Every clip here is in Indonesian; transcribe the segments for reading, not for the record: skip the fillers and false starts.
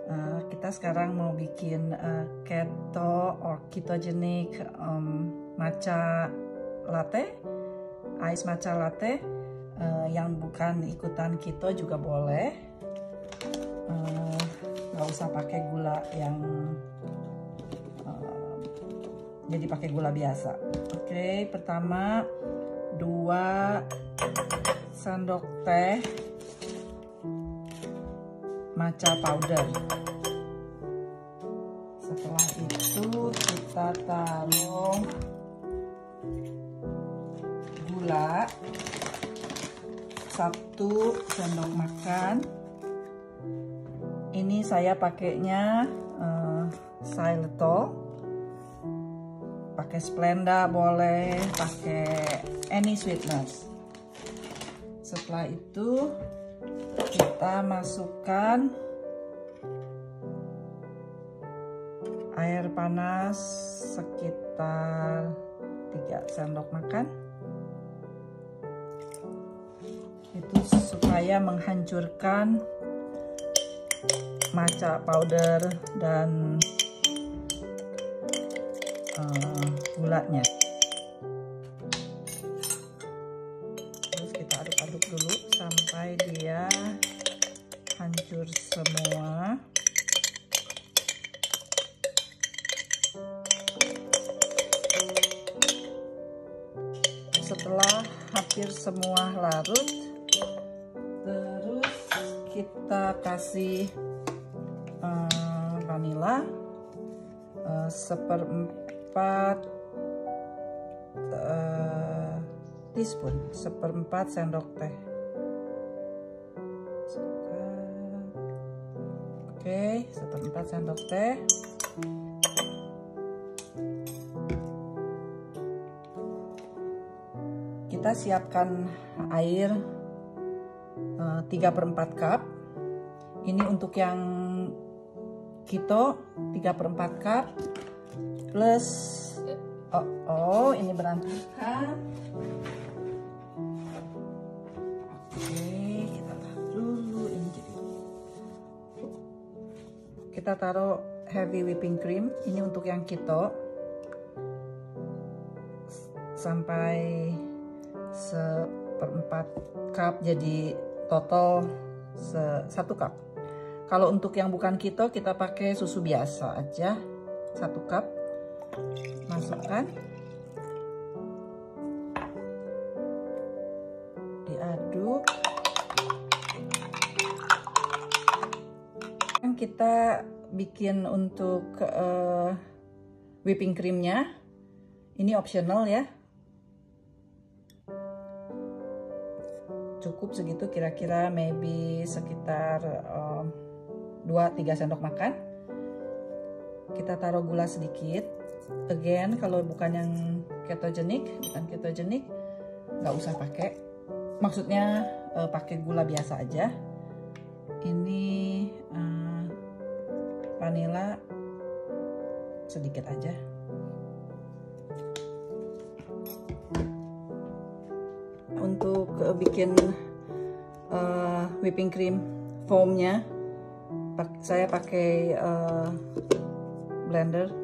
Kita sekarang mau bikin keto or ketogenic matcha latte, ice matcha latte, yang bukan ikutan keto juga boleh. Nggak usah pakai gula yang jadi pakai gula biasa. Oke, pertama 2 sendok teh matcha powder. Setelah itu kita taruh gula 1 sendok makan. Ini saya pakainya xylitol, pakai Splenda boleh, pakai any sweetness. Setelah itu kita masukkan air panas sekitar 3 sendok makan. Itu supaya menghancurkan matcha powder dan gulanya. Terus kita aduk-aduk dulu sampai dia hancur semua. Setelah hampir semua larut, terus kita kasih vanila 1/4 teaspoon, 1/4 sendok teh. Oke, 1/4 sendok teh. Kita siapkan air 3/4 cup. Ini untuk yang keto 3/4 cup plus ini berantakan. Oke, kita taruh dulu ini. Kita taruh heavy whipping cream. Ini untuk yang keto sampai 1/4 cup, jadi total 1 cup. Kalau untuk yang bukan keto kita pakai susu biasa aja, 1 cup. Masukkan, diaduk. Kita bikin untuk whipping creamnya, ini optional ya. Cukup segitu, kira-kira maybe sekitar 2-3 sendok makan. Kita taruh gula sedikit. Again, kalau bukan yang ketogenic, nggak usah pakai. Maksudnya pakai gula biasa aja. Ini vanila sedikit aja. Untuk bikin whipping cream foamnya, saya pakai blender.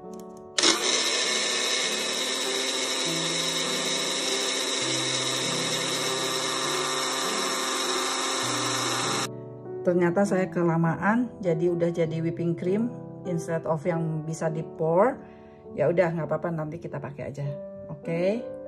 Ternyata saya kelamaan, jadi udah jadi whipping cream instead of yang bisa di pour. Ya udah, nggak apa-apa, nanti kita pakai aja. Oke.